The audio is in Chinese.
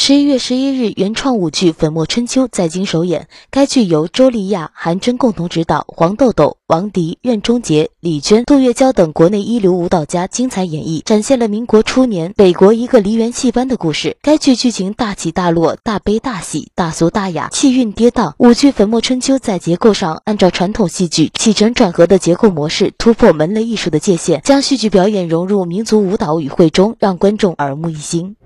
11月11日，原创舞剧《粉墨春秋》在京首演。该剧由周丽亚、韩真共同执导，黄豆豆、王迪、任忠杰、李娟、杜月娇等国内一流舞蹈家精彩演绎，展现了民国初年北国一个梨园戏班的故事。该剧剧情大起大落，大悲大喜，大俗大雅，气韵跌宕。舞剧《粉墨春秋》在结构上按照传统戏剧起承转合的结构模式，突破门类艺术的界限，将戏剧表演融入民族舞蹈语汇中，让观众耳目一新。